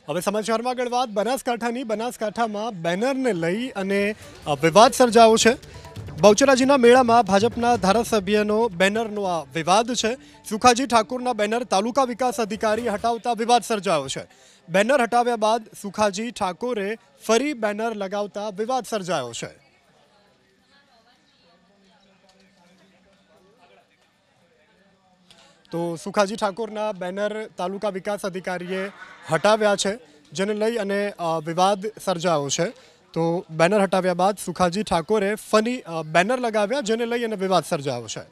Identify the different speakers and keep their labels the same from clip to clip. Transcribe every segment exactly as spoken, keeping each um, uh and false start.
Speaker 1: હવે સમાચારમાં આગળ વાત બનાસકાંઠાની બનાસકાંઠામાં બેનરને લઈ અને વિવાદ સર્જાયો છે। બહુચરાજીના મેળામાં ભાજપના ધારાસભ્યનો બેનરનો આ વિવાદ છે। સુખાજી ઠાકોરના બેનર તાલુકા વિકાસ અધિકારી હટાવતા વિવાદ સર્જાયો છે। બેનર હટાવ્યા બાદ સુખાજી ઠાકોરે ફરી બેનર લગાવતા વિવાદ સર્જાયો છે। तो सुखाजी ठाकुरना बेनर तालुका विकास अधिकारीए हटाव्या छे, जेने लई अने विवाद सर्जायो छे। तो बेनर हटाव्या बाद सुखाजी ठाकुरे फनी बेनर लगाव्या, जेने लई अने विवाद सर्जायो छे।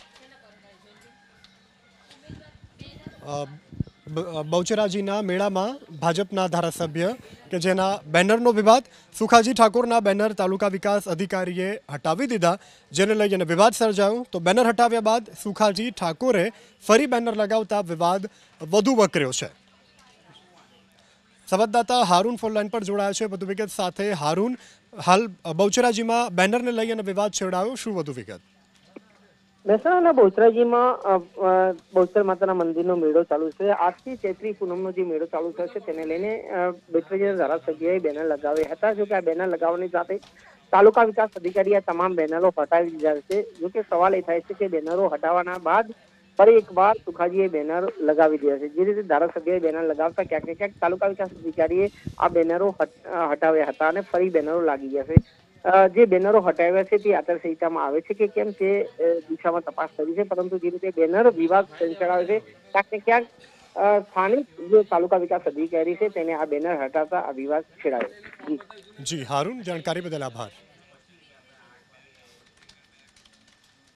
Speaker 1: बहुचराजीना मेळामां भाजपना धारासभ्य के जेना बेनरनो विवाद सुखाजी ठाकुरना बेनर तालुका विकास अधिकारीए हटावी दीधा, जेने लई अने विवाद सर्जायो। तो बेनर हटाव्या बाद सुखाजी ठाकुरे फरी बेनर लगावता विवाद वधु वकर्यो छे। संवाददाता हारून फोन लाइन पर जोड़ाया छे वधु विगत साथे। हारून, हाल बहुचराजीमां बेनरने लई अने विवाद छेड़ायो, शुं वधु विगत?
Speaker 2: મહેસાણાના બહુચરાજીમાં બહુચર માતાના મંદિરનો મેળો ચાલુ છે। આજથી ચૈત્રી પૂનમનો જે મેળો ચાલુ થશે તેને લઈને બહુચરાજીના ધારાસભ્યોએ બેનર લગાવ્યા હતા। જો કે આ બેનર લગાવવાની સાથે તાલુકા વિકાસ અધિકારીએ તમામ બેનરો હટાવી દીધા છે। જો કે સવાલ એ થાય છે કે બેનરો હટાવવાના બાદ ફરી એકવાર સુખાજીએ બેનર લગાવી દીધા છે। જે રીતે ધારાસભ્યોએ બેનર લગાવતા ક્યાંક ને ક્યાંક તાલુકા વિકાસ અધિકારીએ આ બેનરો હટાવ્યા હતા અને ફરી બેનરો લાગી ગયા છે। જે બેનરો હટાવ્યા છે તે આચારસંહિતામાં આવે છે કે કેમ તે દિશામાં તપાસ કરી છે, પરંતુ જે રીતે બેનર વિવાદ સર્જાયો છે ક્યાંક ને ક્યાંક સ્થાનિક જે તાલુકા વિકાસ અધિકારી છે તેને આ બેનર હટાવતા આ વિવાદ છેડાયો। જી
Speaker 1: જી હાरून, जानकारी बदल आभार।